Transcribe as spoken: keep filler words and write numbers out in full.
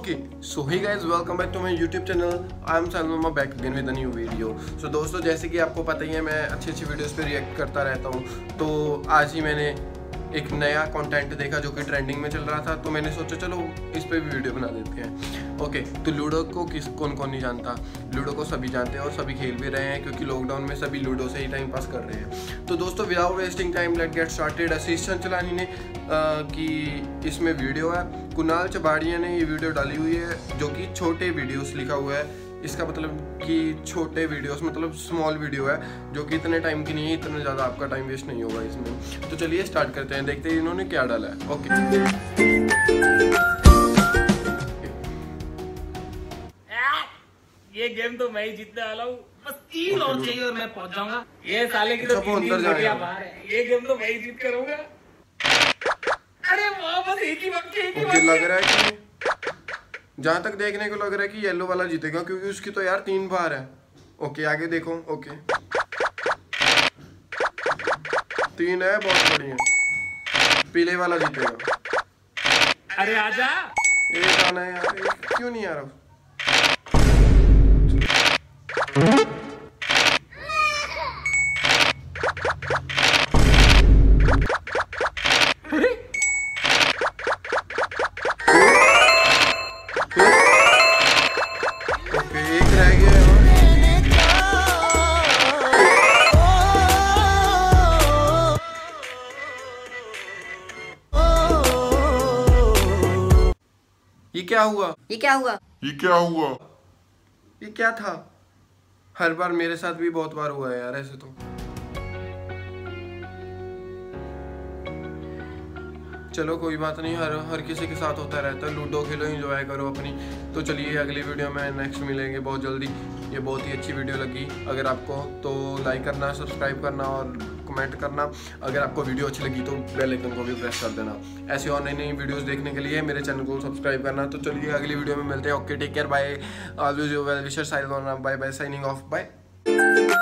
Okay so hey guys, welcome back to my YouTube channel. I am Sailma back again with a new video. So दोस्तों, जैसे कि आपको पता ही है, मैं अच्छी अच्छी वीडियोस पे रिएक्ट करता रहता हूँ। तो आज ही मैंने एक नया कंटेंट देखा जो कि ट्रेंडिंग में चल रहा था, तो मैंने सोचा चलो इस पे भी वीडियो बना देते हैं। ओके तो लूडो को किस कौन कौन नहीं जानता, लूडो को सभी जानते हैं और सभी खेल भी रहे हैं, क्योंकि लॉकडाउन में सभी लूडो से ही टाइम पास कर रहे हैं। तो दोस्तों, without wasting time let get started. Ashish Chanchlani ने आ, कि इसमें वीडियो है, कुणाल चबाड़िया ने ये वीडियो डाली हुई है, जो कि छोटे वीडियोस लिखा हुआ है। इसका मतलब कि छोटे वीडियोस मतलब स्मॉल वीडियो है, जो कि इतने टाइम की नहीं है, इतना ज़्यादा आपका टाइम वेस्ट नहीं होगा इसमें। तो चलिए स्टार्ट करते हैं, देखते हैं इन्होंने क्या डाला है। ओके ये गेम तो मैं ही जीतने वाला हूँ, बस तीन और चाहिए और मैं पहुंच जाऊंगा। ये साले की तो सब अंदर जाएगा। बाहर है, ये गेम तो मैं ही जीत करूंगा। अरे वाह, बस एक ही वक्त एक ही मुझे लग रहा है कि जहाँ तक देखने को लग रहा है कि येलो वाला जीतेगा, क्योंकि उसकी तो यार तीन बार है। ओके आगे देखो। ओके तीन है, बहुत बढ़िया। पीले वाला जीतेगा। अरे आजा, एक आना है यार, एक क्यों नहीं आ रहा? ये क्या हुआ? ये क्या हुआ? ये क्या हुआ? ये क्या था? हर बार मेरे साथ भी बहुत बार हुआ है यार ऐसे तो। चलो कोई बात नहीं, हर हर किसी के साथ होता रहता है। लूडो खेलो, एंजॉय करो अपनी। तो चलिए अगली वीडियो में नेक्स्ट मिलेंगे बहुत जल्दी। ये बहुत ही अच्छी वीडियो लगी अगर आपको, तो लाइक करना, सब्सक्राइब करना और कमेंट करना। अगर आपको वीडियो अच्छी लगी तो बेल आइकन को भी प्रेस कर देना। ऐसे और नई नई वीडियोस देखने के लिए मेरे चैनल को सब्सक्राइब करना। तो चलिए अगली वीडियो में मिलते हैं। Okay take care, bye. Always your well wisher, signing off, bye bye, signing off, bye.